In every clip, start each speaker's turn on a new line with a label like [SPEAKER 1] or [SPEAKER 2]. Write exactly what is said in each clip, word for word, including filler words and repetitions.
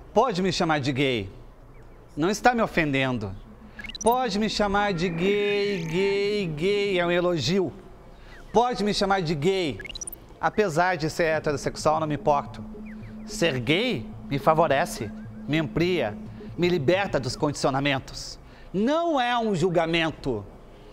[SPEAKER 1] Pode me chamar de gay. Não está me ofendendo. Pode me chamar de gay, gay, gay. É um elogio. Pode me chamar de gay. Apesar de ser heterossexual, não me importo. Ser gay me favorece, me amplia, me liberta dos condicionamentos. Não é um julgamento.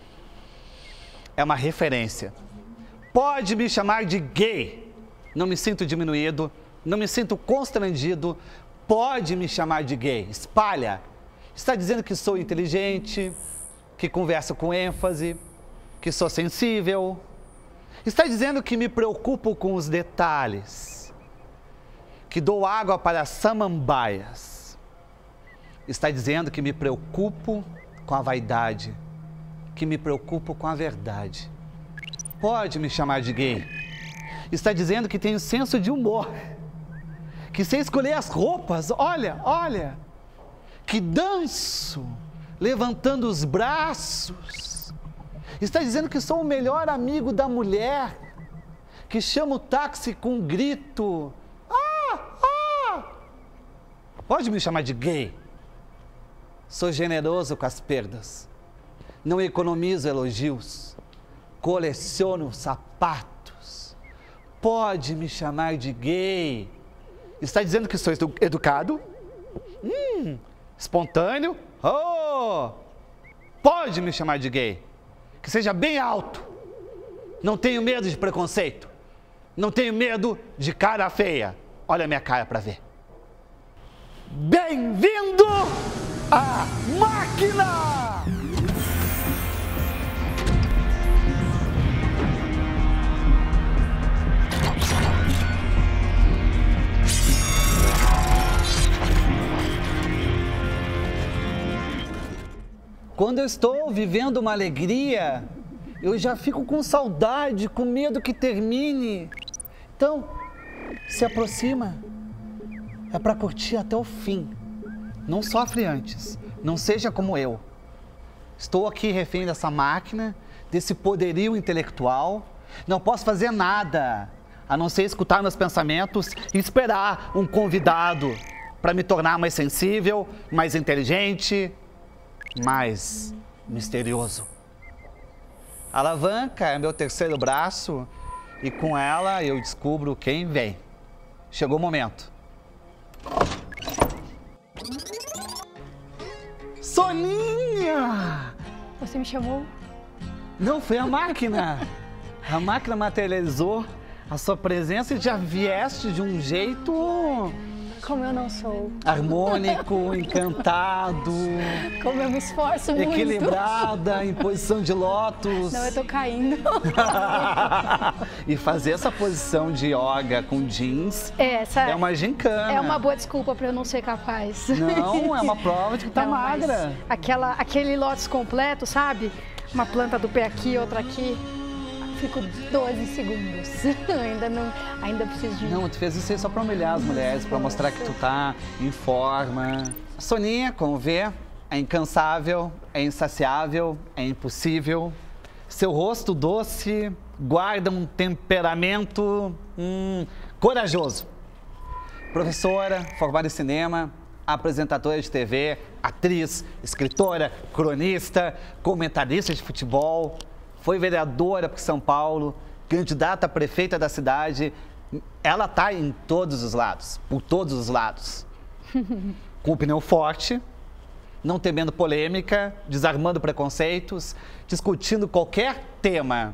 [SPEAKER 1] É uma referência. Pode me chamar de gay. Não me sinto diminuído, não me sinto constrangido. Pode me chamar de gay. Espalha. Está dizendo que sou inteligente, que converso com ênfase, que sou sensível. Está dizendo que me preocupo com os detalhes, que dou água para samambaias. Está dizendo que me preocupo com a vaidade, que me preocupo com a verdade. Pode me chamar de gay. Está dizendo que tenho senso de humor, que sei escolher as roupas, olha, olha, que danço, levantando os braços. Está dizendo que sou o melhor amigo da mulher, que chama o táxi com um grito. Ah, ah! Pode me chamar de gay. Sou generoso com as perdas. Não economizo elogios. Coleciono sapatos. Pode me chamar de gay. Está dizendo que sou edu educado? Hum, espontâneo? Oh! Pode me chamar de gay. Que seja bem alto. Não tenho medo de preconceito. Não tenho medo de cara feia. Olha a minha cara para ver. Bem-vindo à máquina! Quando eu estou vivendo uma alegria, eu já fico com saudade, com medo que termine. Então, se aproxima. É para curtir até o fim. Não sofre antes. Não seja como eu. Estou aqui refém dessa máquina, desse poderio intelectual. Não posso fazer nada, a não ser escutar meus pensamentos e esperar um convidado para me tornar mais sensível, mais inteligente, mais misterioso. A alavanca é meu terceiro braço e com ela eu descubro quem vem. Chegou o momento. Soninha!
[SPEAKER 2] Você me chamou?
[SPEAKER 1] Não, foi a máquina. A máquina materializou a sua presença e já vieste de um jeito...
[SPEAKER 2] Como eu não sou.
[SPEAKER 1] Harmônico, encantado.
[SPEAKER 2] Como eu me esforço muito.
[SPEAKER 1] Equilibrada, em posição de lótus.
[SPEAKER 2] Não, eu tô caindo.
[SPEAKER 1] E fazer essa posição de yoga com jeans
[SPEAKER 2] é, essa
[SPEAKER 1] é uma gincana.
[SPEAKER 2] É uma boa desculpa pra eu não ser capaz.
[SPEAKER 1] Não, é uma prova de que tá não, magra.
[SPEAKER 2] Aquela, aquele lótus completo, sabe? Uma planta do pé aqui, outra aqui. Fico doze segundos. ainda não, ainda preciso de...
[SPEAKER 1] Não, tu fez isso aí só pra humilhar as mulheres, pra mostrar que tu tá em forma. A Soninha, como vê, é incansável, é insaciável, é impossível. Seu rosto doce guarda um temperamento hum, corajoso. Professora, formada em cinema, apresentadora de T V, atriz, escritora, cronista, comentarista de futebol. Foi vereadora por São Paulo, candidata a prefeita da cidade. Ela está em todos os lados, por todos os lados. Com opinião forte, não temendo polêmica, desarmando preconceitos, discutindo qualquer tema.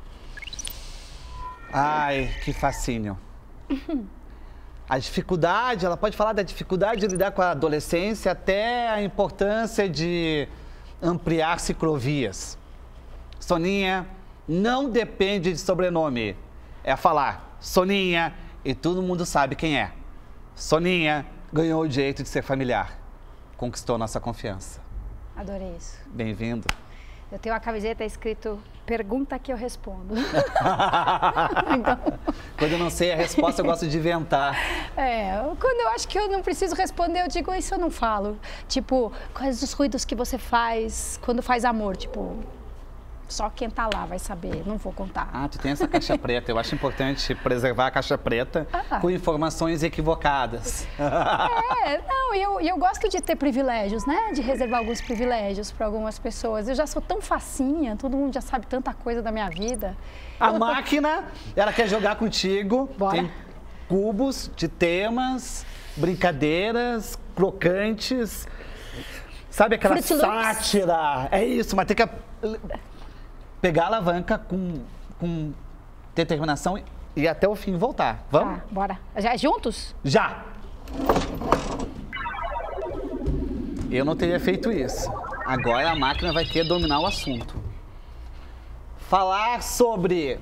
[SPEAKER 1] Ai, que fascínio. A dificuldade, ela pode falar da dificuldade de lidar com a adolescência até a importância de ampliar ciclovias. Soninha não depende de sobrenome. É falar Soninha e todo mundo sabe quem é. Soninha ganhou o direito de ser familiar. Conquistou nossa confiança.
[SPEAKER 2] Adorei isso.
[SPEAKER 1] Bem-vindo.
[SPEAKER 2] Eu tenho uma camiseta escrito pergunta que eu respondo. então...
[SPEAKER 1] Quando eu não sei a resposta, eu gosto de inventar.
[SPEAKER 2] É, quando eu acho que eu não preciso responder, eu digo isso eu não falo. Tipo, quais os ruídos que você faz quando faz amor? Tipo... Só quem tá lá vai saber, não vou contar.
[SPEAKER 1] Ah, tu tem essa caixa preta. Eu acho importante preservar a caixa preta
[SPEAKER 2] Ah.
[SPEAKER 1] com informações equivocadas.
[SPEAKER 2] É, não, e eu, e eu gosto de ter privilégios, né? De reservar alguns privilégios para algumas pessoas. Eu já sou tão facinha, todo mundo já sabe tanta coisa da minha vida.
[SPEAKER 1] A máquina, ela quer jogar contigo.
[SPEAKER 2] Bora.
[SPEAKER 1] Tem cubos de temas, brincadeiras, crocantes. Sabe aquela
[SPEAKER 2] Fruit Loops.
[SPEAKER 1] sátira? É isso, mas tem que pegar a alavanca com, com determinação e ir até o fim voltar. Vamos?
[SPEAKER 2] Tá, bora. Já é juntos?
[SPEAKER 1] Já! Eu não teria feito isso. Agora a máquina vai querer dominar o assunto. Falar sobre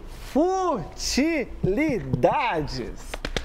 [SPEAKER 1] futilidades.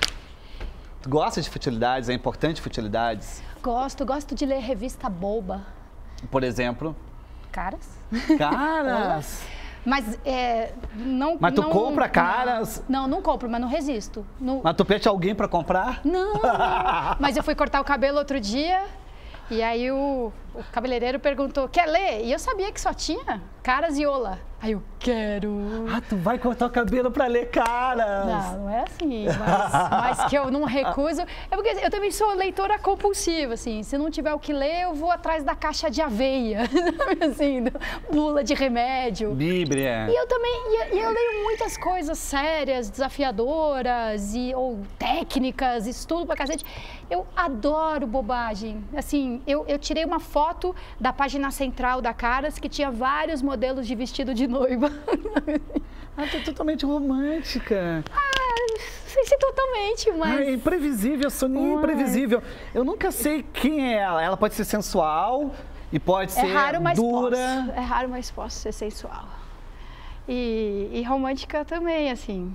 [SPEAKER 1] Tu gosta de futilidades? É importante futilidades?
[SPEAKER 2] Gosto, gosto de ler revista boba.
[SPEAKER 1] Por exemplo,
[SPEAKER 2] Caras?
[SPEAKER 1] caras.
[SPEAKER 2] Mas é, não...
[SPEAKER 1] Mas tu
[SPEAKER 2] não,
[SPEAKER 1] compra caras?
[SPEAKER 2] Não, não compro, mas não resisto. Não,
[SPEAKER 1] Mas tu pede alguém pra comprar?
[SPEAKER 2] não. Mas eu fui cortar o cabelo outro dia e aí o, o cabeleireiro perguntou, quer ler? E eu sabia que só tinha Caras e Ola. Aí eu, quero.
[SPEAKER 1] Ah, tu vai cortar o cabelo pra ler caras.
[SPEAKER 2] Não, não é assim, mas, mas que eu não recuso. É porque eu também sou leitora compulsiva, assim. Se não tiver o que ler, eu vou atrás da caixa de aveia, assim, do- bula de remédio.
[SPEAKER 1] Bíblia.
[SPEAKER 2] E eu também, e, e eu leio muitas coisas sérias, desafiadoras, e, ou técnicas, estudo pra cacete. Eu adoro bobagem. Assim, eu, eu tirei uma foto da página central da Caras que tinha vários modelos de vestido de noiva.
[SPEAKER 1] Ah, tu é totalmente romântica.
[SPEAKER 2] Não sei se totalmente, mas...
[SPEAKER 1] Ai, é imprevisível, Soninha,
[SPEAKER 2] Uai.
[SPEAKER 1] imprevisível. Eu nunca sei quem é ela. Ela pode ser sensual e pode
[SPEAKER 2] É
[SPEAKER 1] ser
[SPEAKER 2] raro, mas
[SPEAKER 1] dura.
[SPEAKER 2] posso. É raro, mas posso ser sensual. E, e romântica também, assim.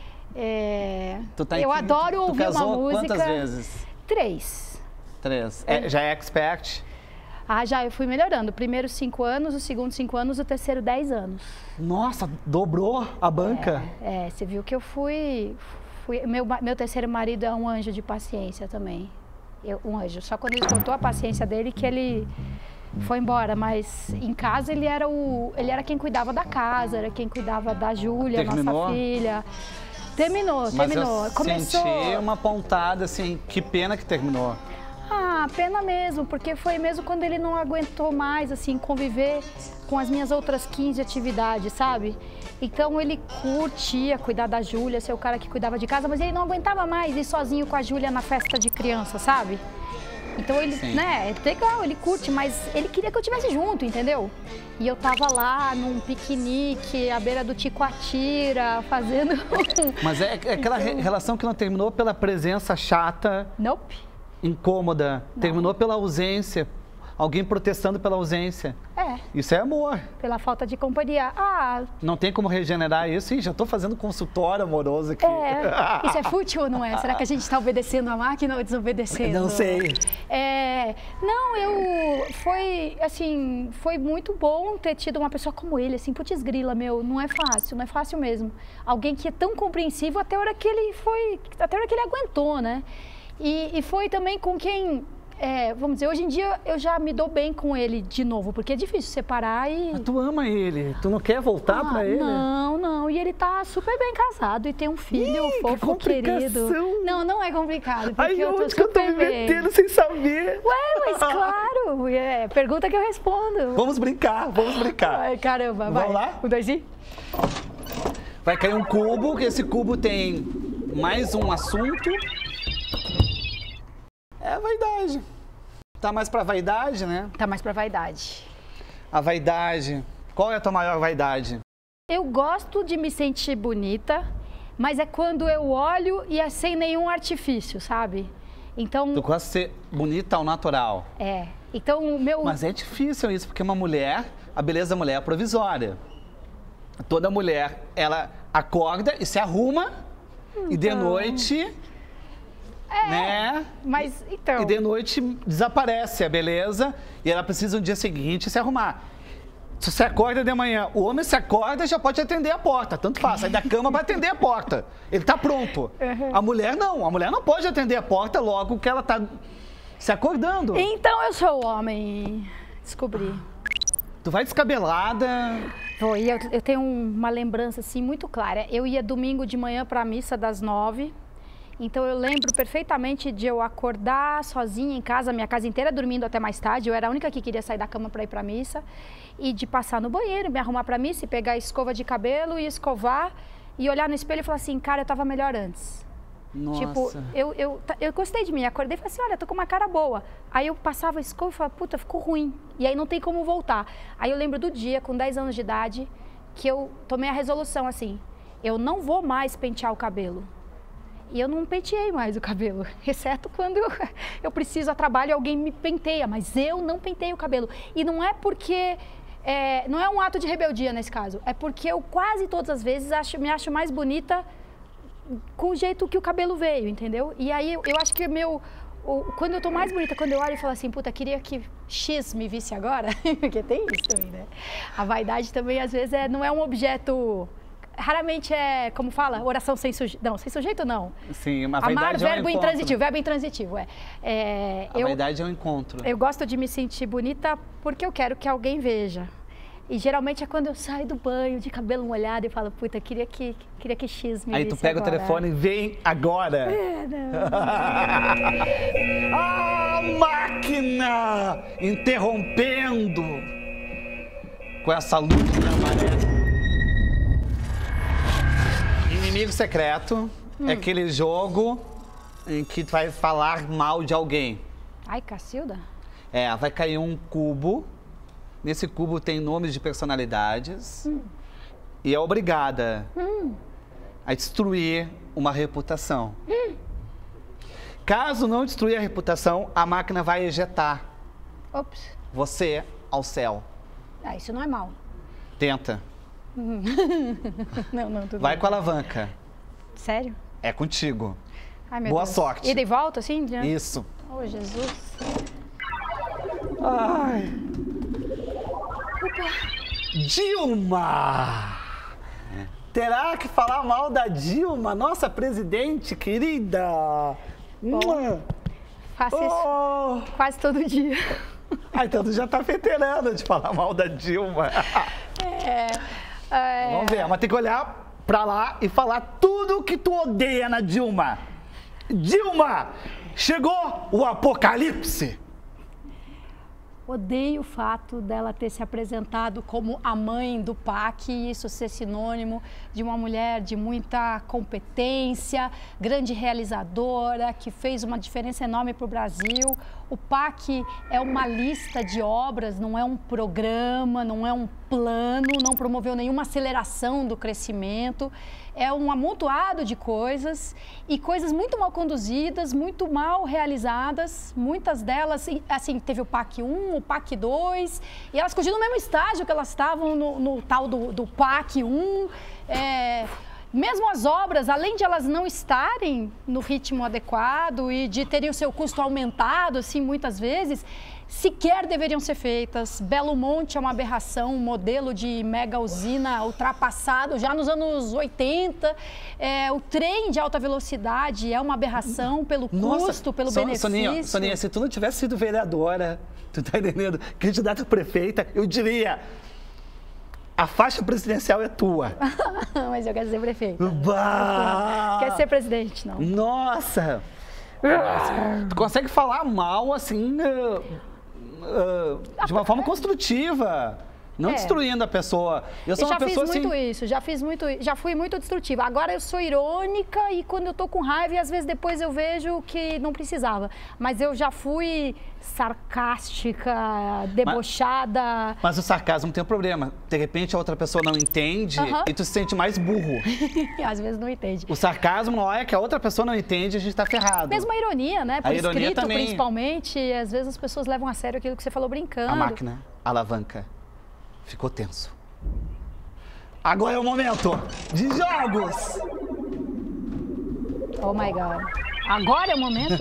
[SPEAKER 2] É,
[SPEAKER 1] Tu tá em
[SPEAKER 2] eu
[SPEAKER 1] que-
[SPEAKER 2] adoro
[SPEAKER 1] tu
[SPEAKER 2] ouvir uma
[SPEAKER 1] casou
[SPEAKER 2] música.
[SPEAKER 1] quantas vezes?
[SPEAKER 2] Três.
[SPEAKER 1] Três. É, já é expert?
[SPEAKER 2] Ah, já, eu fui melhorando. O primeiro cinco anos, o segundo cinco anos, o terceiro dez anos.
[SPEAKER 1] Nossa, dobrou a banca?
[SPEAKER 2] É, você viu que eu fui... fui meu, ma- meu terceiro marido é um anjo de paciência também. Eu, um anjo. Só quando ele contou a paciência dele que ele foi embora. Mas em casa ele era, o, ele era quem cuidava da casa, era quem cuidava da Júlia,
[SPEAKER 1] Terminou?
[SPEAKER 2] nossa filha. Terminou,
[SPEAKER 1] Mas
[SPEAKER 2] terminou.
[SPEAKER 1] eu
[SPEAKER 2] Começou...
[SPEAKER 1] senti uma pontada, assim, que pena que terminou.
[SPEAKER 2] Ah, pena mesmo, porque foi mesmo quando ele não aguentou mais, assim, conviver com as minhas outras quinze atividades, sabe? Então ele curtia cuidar da Júlia, ser o cara que cuidava de casa, mas ele não aguentava mais ir sozinho com a Júlia na festa de criança, sabe? Então ele,
[SPEAKER 1] Sim.
[SPEAKER 2] né, é legal, ele curte, mas ele queria que eu estivesse junto, entendeu? E eu tava lá num piquenique à beira do Ticoatira, fazendo...
[SPEAKER 1] Mas é, é aquela re- relação que não terminou pela presença chata,
[SPEAKER 2] Nope.
[SPEAKER 1] incômoda. Terminou pela ausência. Alguém protestando pela ausência.
[SPEAKER 2] É,
[SPEAKER 1] Isso é amor.
[SPEAKER 2] pela falta de companhia. Ah,
[SPEAKER 1] Não tem como regenerar isso. Ih, já tô fazendo consultório amoroso aqui.
[SPEAKER 2] é, isso é fútil ou não é? Será que a gente está obedecendo a máquina ou desobedecendo?
[SPEAKER 1] Não sei.
[SPEAKER 2] É, não, eu, foi, assim, foi muito bom ter tido uma pessoa como ele, assim, putz grila, meu, não é fácil, não é fácil mesmo. Alguém que é tão compreensivo até a hora que ele foi, até a hora que ele aguentou, né? E, e foi também com quem... É, vamos dizer, hoje em dia eu já me dou bem com ele de novo, porque é difícil separar e...
[SPEAKER 1] Mas tu ama ele. Tu não quer voltar
[SPEAKER 2] Ah,
[SPEAKER 1] pra ele?
[SPEAKER 2] Não, não. E ele tá super bem casado e tem um filho
[SPEAKER 1] Ih, que
[SPEAKER 2] fofo,
[SPEAKER 1] complicação.
[SPEAKER 2] querido. Não, não é complicado, porque
[SPEAKER 1] Ai,
[SPEAKER 2] eu tô
[SPEAKER 1] onde que eu tô
[SPEAKER 2] super
[SPEAKER 1] me
[SPEAKER 2] bem.
[SPEAKER 1] metendo sem saber?
[SPEAKER 2] Ué, mas claro. É, pergunta que eu respondo.
[SPEAKER 1] Vamos brincar, vamos brincar.
[SPEAKER 2] Ai, caramba, vai.
[SPEAKER 1] Vamos lá?
[SPEAKER 2] Um, dois e...
[SPEAKER 1] Vai cair um cubo, que esse cubo tem mais um assunto. É a vaidade. Tá mais pra vaidade, né?
[SPEAKER 2] Tá mais pra vaidade.
[SPEAKER 1] A vaidade. Qual é a tua maior vaidade?
[SPEAKER 2] Eu gosto de me sentir bonita, mas é quando eu olho e é sem nenhum artifício, sabe? Então,
[SPEAKER 1] Tu gosta de ser bonita ao natural.
[SPEAKER 2] é. Então, o meu...
[SPEAKER 1] Mas é difícil isso, porque uma mulher, a beleza da mulher é provisória. Toda mulher, ela acorda e se arruma, e de noite,
[SPEAKER 2] É,
[SPEAKER 1] né?
[SPEAKER 2] mas então...
[SPEAKER 1] E de noite desaparece a beleza e ela precisa no dia seguinte se arrumar. Se você acorda de manhã, o homem se acorda e já pode atender a porta, tanto faz, sai da cama para atender a porta. Ele tá pronto.
[SPEAKER 2] Uhum.
[SPEAKER 1] A mulher não, a mulher não pode atender a porta logo que ela tá se acordando.
[SPEAKER 2] Então eu sou o homem. Descobri.
[SPEAKER 1] Tu vai descabelada,
[SPEAKER 2] Vou, e eu, eu tenho uma lembrança assim muito clara. Eu ia domingo de manhã para a missa das nove. Então eu lembro perfeitamente de eu acordar sozinha em casa, minha casa inteira dormindo até mais tarde. Eu era a única que queria sair da cama para ir para a missa. E de passar no banheiro, me arrumar para a missa e pegar a escova de cabelo e escovar. E olhar no espelho e falar assim, cara, eu tava melhor antes.
[SPEAKER 1] Nossa.
[SPEAKER 2] Tipo, eu, eu, eu gostei de mim, acordei e falei assim, olha, tô com uma cara boa. Aí eu passava a escova e falava, puta, ficou ruim. E aí não tem como voltar. Aí eu lembro do dia, com dez anos de idade, que eu tomei a resolução assim, eu não vou mais pentear o cabelo. E eu não penteei mais o cabelo, exceto quando eu, eu preciso a trabalho e alguém me penteia, mas eu não penteio o cabelo. E não é porque... É, não é um ato de rebeldia nesse caso, é porque eu quase todas as vezes acho, me acho mais bonita com o jeito que o cabelo veio, entendeu? E aí eu, eu acho que meu, o, quando eu tô mais bonita, quando eu olho e falo assim, puta, queria que X me visse agora, porque tem isso também, né? A vaidade também às vezes é, não é um objeto, raramente é, como fala, oração sem sujeito, não, sem sujeito não.
[SPEAKER 1] Sim, uma
[SPEAKER 2] Amar,
[SPEAKER 1] vaidade é um
[SPEAKER 2] verbo
[SPEAKER 1] encontro.
[SPEAKER 2] intransitivo, verbo intransitivo, é. é
[SPEAKER 1] A
[SPEAKER 2] eu,
[SPEAKER 1] vaidade é um encontro.
[SPEAKER 2] Eu gosto de me sentir bonita porque eu quero que alguém veja. E geralmente é quando eu saio do banho, de cabelo molhado, e falo, puta, queria que, queria que X me
[SPEAKER 1] Aí tu pega
[SPEAKER 2] agora.
[SPEAKER 1] o telefone e vem agora.
[SPEAKER 2] É, não.
[SPEAKER 1] Ah, máquina! Interrompendo com essa luz amarela. Inimigo secreto hum. é aquele jogo em que tu vai falar mal de alguém.
[SPEAKER 2] Ai, Cacilda?
[SPEAKER 1] É, vai cair um cubo. Nesse cubo tem nomes de personalidades hum. e é obrigada hum. a destruir uma reputação. Hum. Caso não destruir a reputação, a máquina vai ejetar
[SPEAKER 2] Ops.
[SPEAKER 1] você ao céu.
[SPEAKER 2] Ah, isso não é mal.
[SPEAKER 1] Tenta.
[SPEAKER 2] Hum. não, não, tudo
[SPEAKER 1] Vai
[SPEAKER 2] bem.
[SPEAKER 1] com a alavanca.
[SPEAKER 2] Sério?
[SPEAKER 1] É contigo.
[SPEAKER 2] Ai, meu
[SPEAKER 1] Boa
[SPEAKER 2] Deus.
[SPEAKER 1] sorte.
[SPEAKER 2] Ida e volta, assim? Já?
[SPEAKER 1] Isso.
[SPEAKER 2] Oh, Jesus.
[SPEAKER 1] Ai. Dilma! Terá que falar mal da Dilma, nossa presidente querida!
[SPEAKER 2] Bom, faço
[SPEAKER 1] oh.
[SPEAKER 2] isso quase todo dia.
[SPEAKER 1] Ah, então tu já tá veterana de falar mal da Dilma.
[SPEAKER 2] É, é...
[SPEAKER 1] Vamos ver, mas tem que olhar pra lá e falar tudo que tu odeia na Dilma. Dilma, chegou o apocalipse.
[SPEAKER 2] Odeio o fato dela ter se apresentado como a mãe do P A C e isso ser sinônimo de uma mulher de muita competência, grande realizadora, que fez uma diferença enorme para o Brasil. O P A C é uma lista de obras, não é um programa, não é um plano, não promoveu nenhuma aceleração do crescimento. É um amontoado de coisas e coisas muito mal conduzidas, muito mal realizadas. Muitas delas, assim, teve o P A C um, o P A C dois, e elas continuam no mesmo estágio que elas estavam no, no tal do, do P A C um. É, mesmo as obras, além de elas não estarem no ritmo adequado e de terem o seu custo aumentado, assim, muitas vezes, sequer deveriam ser feitas. Belo Monte é uma aberração, um modelo de mega usina ultrapassado já nos anos oitenta. É, o trem de alta velocidade é uma aberração pelo
[SPEAKER 1] Nossa,
[SPEAKER 2] custo, pelo
[SPEAKER 1] Son,
[SPEAKER 2] benefício.
[SPEAKER 1] Soninha, Soninha, se tu não tivesse sido vereadora, tu tá entendendo? Candidata a prefeita, eu diria, a faixa presidencial é tua.
[SPEAKER 2] Mas eu quero ser prefeita.
[SPEAKER 1] Bah!
[SPEAKER 2] Quer ser presidente, não.
[SPEAKER 1] Nossa! Tu consegue falar mal, assim, uh, uh, de uma forma construtiva, não
[SPEAKER 2] É.
[SPEAKER 1] destruindo a pessoa. Eu sou
[SPEAKER 2] Eu já
[SPEAKER 1] uma pessoa
[SPEAKER 2] fiz muito
[SPEAKER 1] assim...
[SPEAKER 2] isso, já fiz muito, já fui muito destrutiva. Agora eu sou irônica e quando eu tô com raiva, e às vezes depois eu vejo que não precisava. Mas eu já fui sarcástica, debochada.
[SPEAKER 1] Mas o sarcasmo tem um problema. De repente a outra pessoa não entende
[SPEAKER 2] Aham.
[SPEAKER 1] e tu se sente mais burro.
[SPEAKER 2] E às vezes não entende.
[SPEAKER 1] O sarcasmo, na hora que a outra pessoa não entende, a gente tá ferrado.
[SPEAKER 2] Mesmo a ironia, né? Por
[SPEAKER 1] A ironia
[SPEAKER 2] escrito,
[SPEAKER 1] também.
[SPEAKER 2] principalmente, às vezes as pessoas levam a sério aquilo que você falou brincando.
[SPEAKER 1] A máquina, a alavanca, ficou tenso. Agora é o momento de jogos!
[SPEAKER 2] Oh my God. Agora é o momento?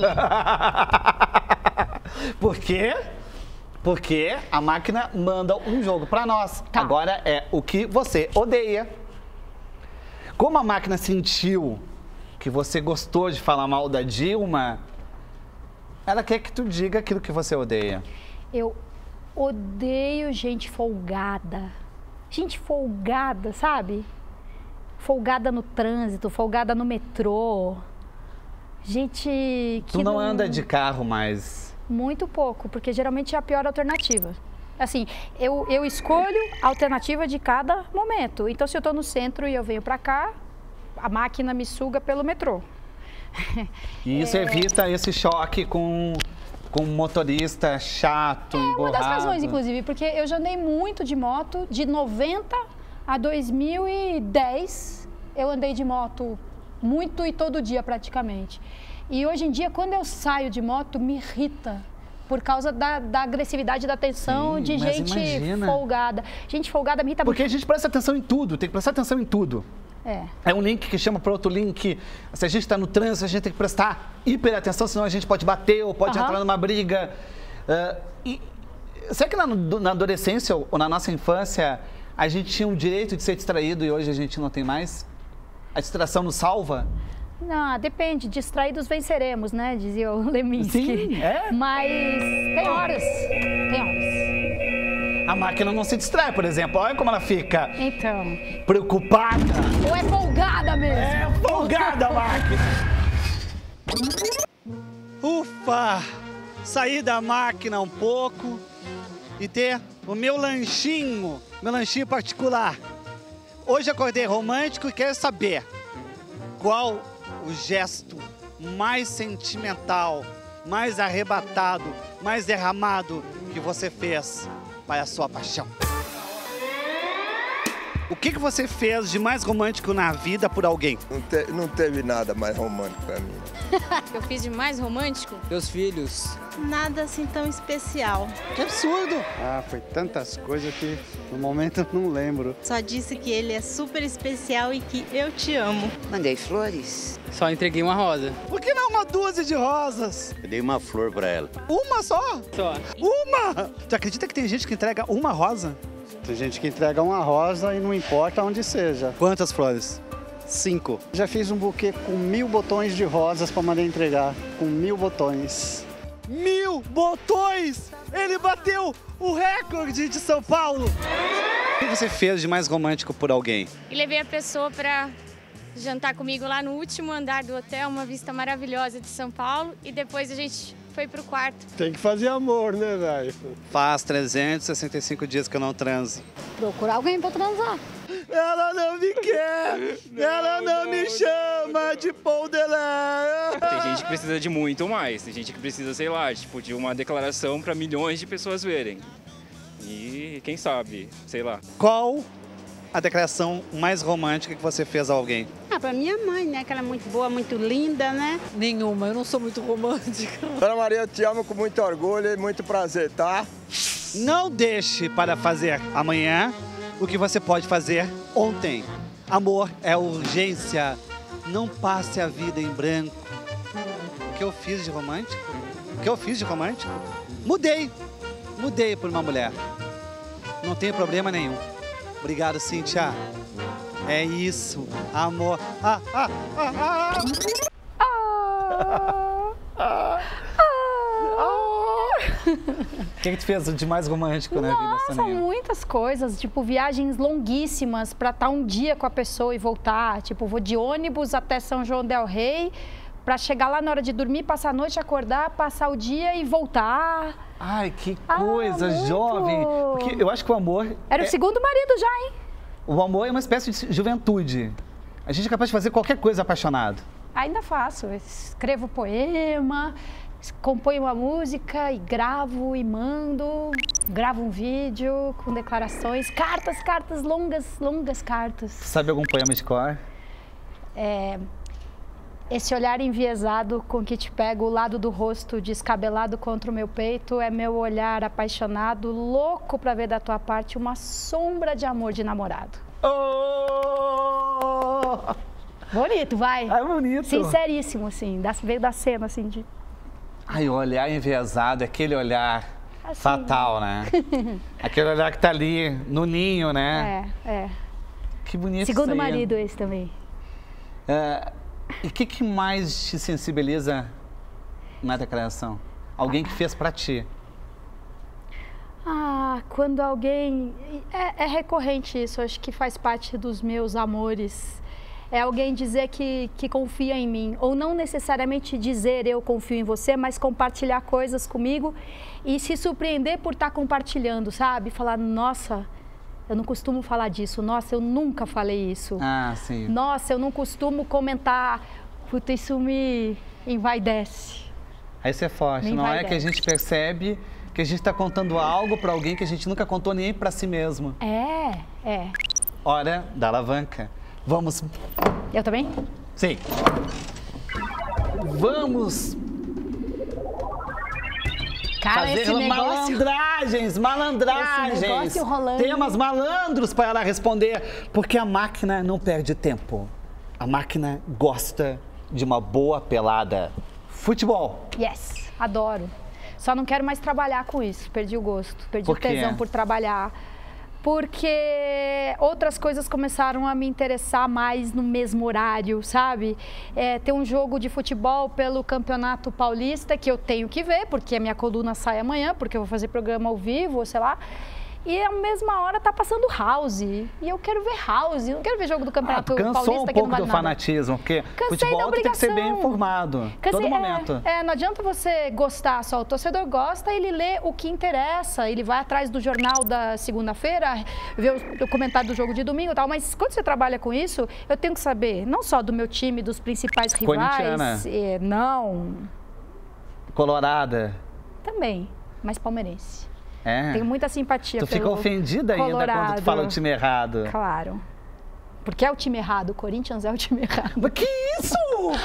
[SPEAKER 1] Por quê? Porque a máquina manda um jogo para nós.
[SPEAKER 2] Tá.
[SPEAKER 1] Agora é o que você odeia. Como a máquina sentiu que você gostou de falar mal da Dilma, ela quer que tu diga aquilo que você odeia.
[SPEAKER 2] Eu odeio gente folgada, gente folgada, sabe? Folgada no trânsito, folgada no metrô. Gente que
[SPEAKER 1] Tu não anda de carro mais?
[SPEAKER 2] Muito pouco, porque geralmente é a pior alternativa. Assim, eu, eu escolho a alternativa de cada momento. Então, se eu estou no centro e eu venho para cá, a máquina me suga pelo metrô.
[SPEAKER 1] E isso é... evita esse choque com, com um motorista chato,
[SPEAKER 2] é
[SPEAKER 1] emburrado.
[SPEAKER 2] Uma das razões, inclusive, porque eu já andei muito de moto, de noventa a dois mil e dez, eu andei de moto muito e todo dia praticamente. E hoje em dia, quando eu saio de moto, me irrita. Por causa da, da agressividade, da tensão. Sim, de gente imagina. folgada. Gente folgada me irrita
[SPEAKER 1] Porque
[SPEAKER 2] muito.
[SPEAKER 1] a gente presta atenção em tudo, tem que prestar atenção em tudo.
[SPEAKER 2] É.
[SPEAKER 1] É um link que chama para outro link. Se a gente está no trânsito, a gente tem que prestar hiper atenção, senão a gente pode bater ou pode uhum. entrar numa briga. Uh, e, será que na, na adolescência ou na nossa infância a gente tinha o direito de ser distraído e hoje a gente não tem mais? A distração nos salva?
[SPEAKER 2] Não, depende. Distraídos venceremos, né? Dizia o Leminski.
[SPEAKER 1] Sim, é?
[SPEAKER 2] Mas tem horas. Tem horas.
[SPEAKER 1] A máquina não se distrai, por exemplo. Olha como ela fica.
[SPEAKER 2] Então.
[SPEAKER 1] Preocupada.
[SPEAKER 2] Ou é folgada mesmo?
[SPEAKER 1] É folgada a máquina. Ufa! Sair da máquina um pouco e ter o meu lanchinho, meu lanchinho particular. Hoje acordei romântico e quero saber qual o gesto mais sentimental, mais arrebatado, mais derramado que você fez para a sua paixão. O que, que você fez de mais romântico na vida por alguém?
[SPEAKER 3] Não, te, não teve nada mais romântico para mim.
[SPEAKER 4] Eu fiz de mais romântico?
[SPEAKER 5] Meus filhos.
[SPEAKER 4] Nada assim tão especial.
[SPEAKER 1] Que absurdo!
[SPEAKER 6] Ah, foi tantas coisas que no momento eu não lembro.
[SPEAKER 4] Só disse que ele é super especial e que eu te amo.
[SPEAKER 7] Mandei flores.
[SPEAKER 5] Só entreguei uma rosa.
[SPEAKER 1] Por que não uma dúzia de rosas?
[SPEAKER 8] Eu dei uma flor pra ela.
[SPEAKER 1] Uma só?
[SPEAKER 5] Só.
[SPEAKER 1] Uma? Tu acredita que tem gente que entrega uma rosa?
[SPEAKER 6] Tem gente que entrega uma rosa e não importa onde seja.
[SPEAKER 1] Quantas flores? Cinco.
[SPEAKER 6] Já fiz um buquê com mil botões de rosas para mandar entregar. Com mil botões.
[SPEAKER 1] Mil botões! Ele bateu o recorde de São Paulo! O que você fez de mais romântico por alguém?
[SPEAKER 9] E levei a pessoa para jantar comigo lá no último andar do hotel, uma vista maravilhosa de São Paulo. E depois a gente foi pro quarto.
[SPEAKER 3] Tem que fazer amor, né, velho?
[SPEAKER 1] Faz trezentos e sessenta e cinco dias que eu não transo.
[SPEAKER 2] Procurar alguém pra transar.
[SPEAKER 1] Ela não me quer, ela não me chama de pão de lé.
[SPEAKER 10] Tem gente que precisa de muito mais, tem gente que precisa, sei lá, tipo, de uma declaração para milhões de pessoas verem. E quem sabe, sei lá.
[SPEAKER 1] Qual a declaração mais romântica que você fez a alguém?
[SPEAKER 11] Ah, pra minha mãe, né? Que ela é muito boa, muito linda, né?
[SPEAKER 5] Nenhuma, eu não sou muito romântica.
[SPEAKER 3] Dona Maria, eu te amo com muito orgulho e muito prazer, tá?
[SPEAKER 1] Não deixe para fazer amanhã o que você pode fazer ontem. Amor é urgência. Não passe a vida em branco. O que eu fiz de romântico? O que eu fiz de romântico? Mudei. Mudei por uma mulher. Não tem problema nenhum. Obrigado, Cíntia. É isso. Amor. Ah, ah, ah, ah.
[SPEAKER 2] Ah,
[SPEAKER 1] O que, que tu fez de mais romântico na vida,
[SPEAKER 2] Nossa,
[SPEAKER 1] Soninha?
[SPEAKER 2] muitas coisas, tipo viagens longuíssimas para estar um dia com a pessoa e voltar. Tipo, vou de ônibus até São João del Rei para chegar lá na hora de dormir, passar a noite, acordar, passar o dia e voltar.
[SPEAKER 1] Ai, que
[SPEAKER 2] Ah,
[SPEAKER 1] coisa
[SPEAKER 2] muito.
[SPEAKER 1] jovem. Porque eu acho que o amor...
[SPEAKER 2] Era
[SPEAKER 1] é...
[SPEAKER 2] o segundo marido já, hein?
[SPEAKER 1] O amor é uma espécie de juventude. A gente é capaz de fazer qualquer coisa apaixonado.
[SPEAKER 2] Ainda faço. Escrevo poema, componho uma música e gravo e mando. Gravo um vídeo com declarações. Cartas, cartas, longas, longas cartas.
[SPEAKER 1] Sabe algum poema de cor?
[SPEAKER 2] É... Esse olhar enviesado com que te pego o lado do rosto descabelado contra o meu peito é meu olhar apaixonado, louco pra ver da tua parte uma sombra de amor de namorado.
[SPEAKER 1] Oh!
[SPEAKER 2] Bonito, vai.
[SPEAKER 1] É bonito.
[SPEAKER 2] Sinceríssimo, assim. Veio da cena, assim, de...
[SPEAKER 1] Ai, o olhar enviesado, aquele olhar
[SPEAKER 2] Assim.
[SPEAKER 1] fatal, né? Aquele olhar que tá ali no ninho, né?
[SPEAKER 2] É, é.
[SPEAKER 1] Que bonito.
[SPEAKER 2] Segundo
[SPEAKER 1] isso aí.
[SPEAKER 2] marido esse também.
[SPEAKER 1] É, e o que, que mais te sensibiliza na declaração? Alguém que fez pra ti.
[SPEAKER 2] Ah, quando alguém... É, é recorrente isso, acho que faz parte dos meus amores. É alguém dizer que, que confia em mim. Ou não necessariamente dizer eu confio em você, mas compartilhar coisas comigo e se surpreender por estar compartilhando, sabe? Falar, nossa, eu não costumo falar disso. Nossa, eu nunca falei isso.
[SPEAKER 1] Ah, sim.
[SPEAKER 2] Nossa, eu não costumo comentar. Puta, isso me envaidece.
[SPEAKER 1] Aí você é forte, não é que a gente percebe que a gente está contando algo para alguém que a gente nunca contou nem para si mesmo.
[SPEAKER 2] É, é.
[SPEAKER 1] Hora da alavanca. Vamos...
[SPEAKER 2] Eu também?
[SPEAKER 1] Sim. Vamos...
[SPEAKER 2] Cara,
[SPEAKER 1] fazer
[SPEAKER 2] esse negócio...
[SPEAKER 1] malandragens, malandragens.
[SPEAKER 2] Esse negócio rolando.
[SPEAKER 1] Temas malandros para ela responder, porque a máquina não perde tempo. A máquina gosta de uma boa pelada. Futebol.
[SPEAKER 2] Yes, adoro. Só não quero mais trabalhar com isso, perdi o gosto, perdi
[SPEAKER 1] Por
[SPEAKER 2] o tesão por trabalhar. Porque outras coisas começaram a me interessar mais no mesmo horário, sabe? É, ter um jogo de futebol pelo Campeonato Paulista, que eu tenho que ver, porque a minha coluna sai amanhã, porque eu vou fazer programa ao vivo, sei lá. E à mesma hora tá passando House. E eu quero ver House, eu não quero ver jogo do Campeonato
[SPEAKER 1] ah, cansou
[SPEAKER 2] Paulista
[SPEAKER 1] um
[SPEAKER 2] que não
[SPEAKER 1] pouco
[SPEAKER 2] vale
[SPEAKER 1] do
[SPEAKER 2] nada.
[SPEAKER 1] fanatismo, porque
[SPEAKER 2] Cansei
[SPEAKER 1] futebol tem que ser bem informado,
[SPEAKER 2] Cansei,
[SPEAKER 1] todo momento.
[SPEAKER 2] É, é, não adianta você gostar só, o torcedor gosta, ele lê o que interessa, ele vai atrás do jornal da segunda-feira, vê o, o comentário do jogo de domingo e tal, mas quando você trabalha com isso, eu tenho que saber, não só do meu time, dos principais rivais, é, não...
[SPEAKER 1] Colorada.
[SPEAKER 2] Também, mas palmeirense.
[SPEAKER 1] É.
[SPEAKER 2] Tenho muita simpatia
[SPEAKER 1] tu
[SPEAKER 2] pelo
[SPEAKER 1] fica ofendida
[SPEAKER 2] Colorado.
[SPEAKER 1] Ainda quando tu fala o time errado.
[SPEAKER 2] Claro. Porque é o time errado, o Corinthians é o time errado.
[SPEAKER 1] Mas que isso?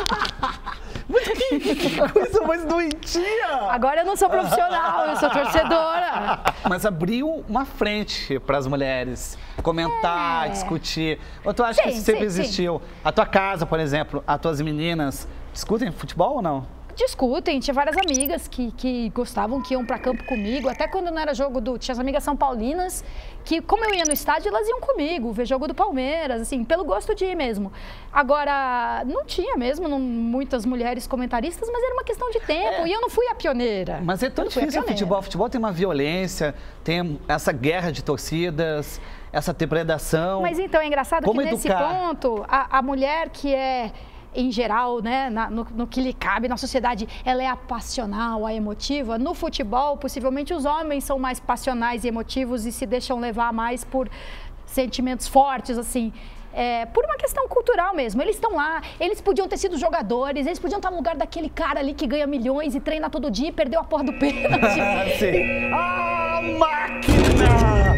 [SPEAKER 1] Mas que, que coisa mais doentia!
[SPEAKER 2] Agora eu não sou profissional, eu sou torcedora.
[SPEAKER 1] Mas abriu uma frente para as mulheres comentar, é. discutir. Ou tu acha sim, que isso sempre sim, existiu? Sim. A tua casa, por exemplo, as tuas meninas discutem futebol ou não?
[SPEAKER 2] Discutem, tinha várias amigas que, que gostavam, que iam para campo comigo, até quando não era jogo do... Tinha as amigas são paulinas, que como eu ia no estádio, elas iam comigo, ver jogo do Palmeiras, assim, pelo gosto de ir mesmo. Agora, não tinha mesmo não, muitas mulheres comentaristas, mas era uma questão de tempo, é. e eu não fui a pioneira.
[SPEAKER 1] Mas é tão difícil o futebol, o futebol tem uma violência, tem essa guerra de torcidas, essa depredação.
[SPEAKER 2] Mas então, é engraçado
[SPEAKER 1] como
[SPEAKER 2] que nesse
[SPEAKER 1] educar?
[SPEAKER 2] ponto, a, a mulher que é... em geral, né, na, no, no que lhe cabe na sociedade, ela é a passional, a emotiva. No futebol, possivelmente os homens são mais passionais e emotivos e se deixam levar mais por sentimentos fortes, assim, é, por uma questão cultural mesmo. Eles estão lá, eles podiam ter sido jogadores, eles podiam estar no lugar daquele cara ali que ganha milhões e treina todo dia e perdeu a porra do pênalti.
[SPEAKER 1] Sim. A máquina!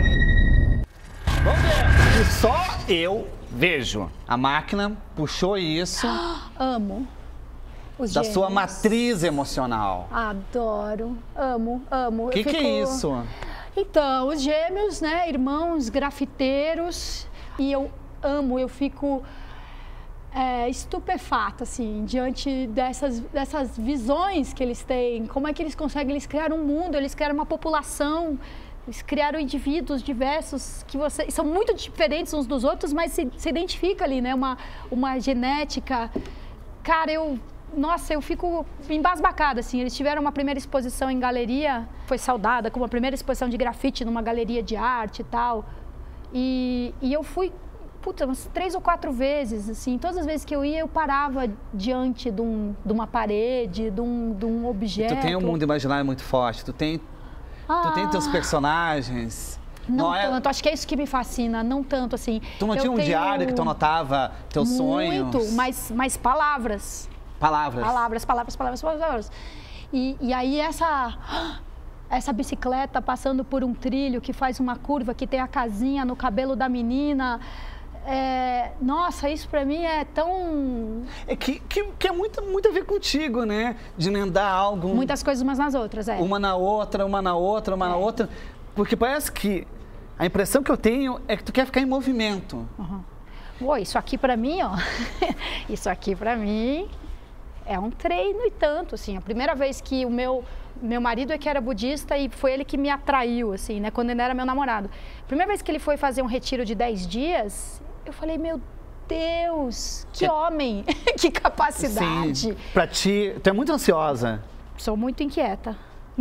[SPEAKER 1] Vamos ver. E só eu vejo. A máquina puxou isso.
[SPEAKER 2] Amo. Os
[SPEAKER 1] da
[SPEAKER 2] gêmeos.
[SPEAKER 1] sua matriz emocional.
[SPEAKER 2] Adoro. Amo, amo.
[SPEAKER 1] O que, fico... que é isso?
[SPEAKER 2] Então, os gêmeos, né? Irmãos grafiteiros. E eu amo, eu fico é, estupefata, assim, diante dessas, dessas visões que eles têm. Como é que eles conseguem? Eles criaram um mundo, eles criaram uma população. Eles criaram indivíduos diversos que você, são muito diferentes uns dos outros, mas se, se identifica ali, né? Uma, uma genética. Cara, eu... Nossa, eu fico embasbacada, assim. Eles tiveram uma primeira exposição em galeria, foi saudada como a primeira exposição de grafite numa galeria de arte e tal. E, e eu fui, puta, umas três ou quatro vezes, assim. Todas as vezes que eu ia, eu parava diante de, um, de uma parede, de um, de um objeto.
[SPEAKER 1] Tu tem um mundo imaginário muito forte, tu tem... Ah, tu tem teus personagens?
[SPEAKER 2] Não, não tanto, é... acho que é isso que me fascina, não tanto assim.
[SPEAKER 1] Tu não
[SPEAKER 2] eu
[SPEAKER 1] tinha um
[SPEAKER 2] tenho...
[SPEAKER 1] diário que tu anotava teus
[SPEAKER 2] muito,
[SPEAKER 1] sonhos?
[SPEAKER 2] Muito, mas, mas palavras.
[SPEAKER 1] Palavras?
[SPEAKER 2] Palavras, palavras, palavras, palavras. E, e aí essa, essa bicicleta passando por um trilho que faz uma curva, que tem a casinha no cabelo da menina... É, nossa, isso pra mim é tão...
[SPEAKER 1] É que, que, que é muito, muito a ver contigo, né? De emendar algo...
[SPEAKER 2] Muitas coisas umas nas outras, é.
[SPEAKER 1] Uma na outra, uma na outra, uma é. na outra. Porque parece que a impressão que eu tenho é que tu quer ficar em movimento.
[SPEAKER 2] Uhum. Pô, isso aqui pra mim, ó... isso aqui pra mim é um treino e tanto, assim. A primeira vez que o meu... Meu marido é que era budista e foi ele que me atraiu, assim, né? Quando ele era meu namorado. A primeira vez que ele foi fazer um retiro de dez dias... Eu falei, meu Deus, que, que... homem, que capacidade.
[SPEAKER 1] Sim, pra ti, tu é muito ansiosa.
[SPEAKER 2] Sou muito inquieta.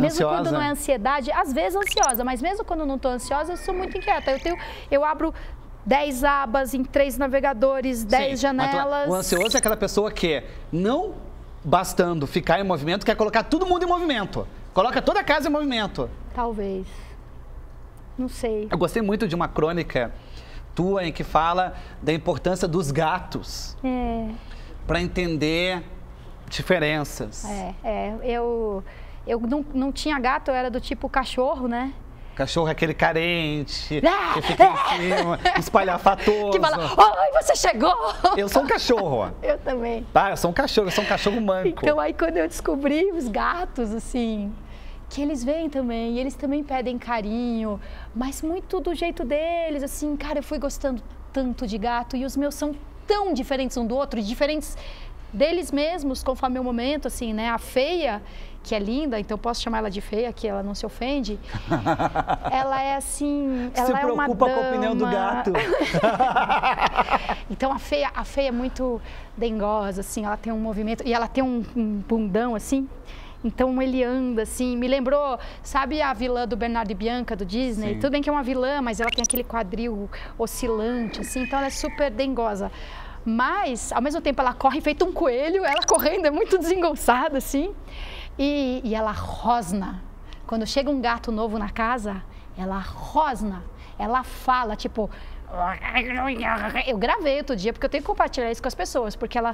[SPEAKER 2] Mesmo
[SPEAKER 1] Ansiosa?
[SPEAKER 2] quando não é ansiedade, às vezes ansiosa, mas mesmo quando não estou ansiosa, eu sou muito inquieta. Eu, tenho, eu abro dez abas em três navegadores, dez
[SPEAKER 1] Sim, mas tu-
[SPEAKER 2] janelas.
[SPEAKER 1] O ansioso é aquela pessoa que, não bastando ficar em movimento, quer colocar todo mundo em movimento. Coloca toda a casa em movimento.
[SPEAKER 2] Talvez. Não sei.
[SPEAKER 1] Eu gostei muito de uma crônica tua em que fala da importância dos gatos
[SPEAKER 2] É,
[SPEAKER 1] para entender diferenças.
[SPEAKER 2] é, é. Eu, eu não, não tinha gato, eu era do tipo cachorro, né?
[SPEAKER 1] Cachorro é aquele carente, que fica em cima, espalhafatoso.
[SPEAKER 2] Que fala, oi, você chegou!
[SPEAKER 1] Eu sou um cachorro.
[SPEAKER 2] Eu também.
[SPEAKER 1] Tá, eu sou um cachorro, eu sou um cachorro manco.
[SPEAKER 2] Então aí quando eu descobri os gatos, assim, que eles vêm também, e eles também pedem carinho, mas muito do jeito deles, assim, cara, eu fui gostando tanto de gato e os meus são tão diferentes um do outro, e diferentes deles mesmos, conforme o momento, assim, né? A feia, que é linda, então posso chamar ela de feia, que ela não se ofende, ela é assim, ela
[SPEAKER 1] Se
[SPEAKER 2] é uma
[SPEAKER 1] preocupa
[SPEAKER 2] dama.
[SPEAKER 1] com a opinião do gato.
[SPEAKER 2] Então a feia, a feia é muito dengosa, assim, ela tem um movimento, e ela tem um, um bundão, assim, então ele anda, assim, me lembrou, sabe a vilã do Bernardo e Bianca, do Disney?
[SPEAKER 1] Sim.
[SPEAKER 2] Tudo bem que é uma vilã, mas ela tem aquele quadril oscilante, assim, então ela é super dengosa. Mas, ao mesmo tempo, ela corre feito um coelho, ela correndo é muito desengonçada, assim, e, e ela rosna. Quando chega um gato novo na casa, ela rosna, ela fala, tipo... Eu gravei outro dia, porque eu tenho que compartilhar isso com as pessoas, porque ela...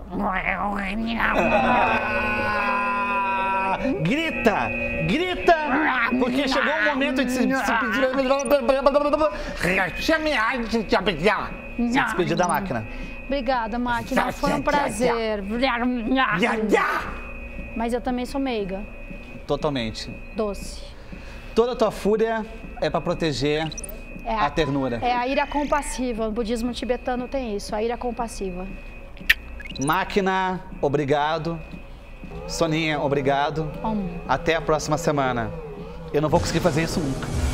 [SPEAKER 1] Grita! Grita! Porque chegou o momento de se, se pedir... Se despedir da máquina.
[SPEAKER 2] Obrigada, máquina, foi um prazer. Mas eu também sou meiga,
[SPEAKER 1] Totalmente.
[SPEAKER 2] doce.
[SPEAKER 1] Toda a tua fúria é para proteger
[SPEAKER 2] É
[SPEAKER 1] a ternura.
[SPEAKER 2] É a ira compassiva, o budismo tibetano tem isso, a ira compassiva.
[SPEAKER 1] Máquina, obrigado. Soninha, obrigado.
[SPEAKER 2] Om.
[SPEAKER 1] Até a próxima semana. Eu não vou conseguir fazer isso nunca.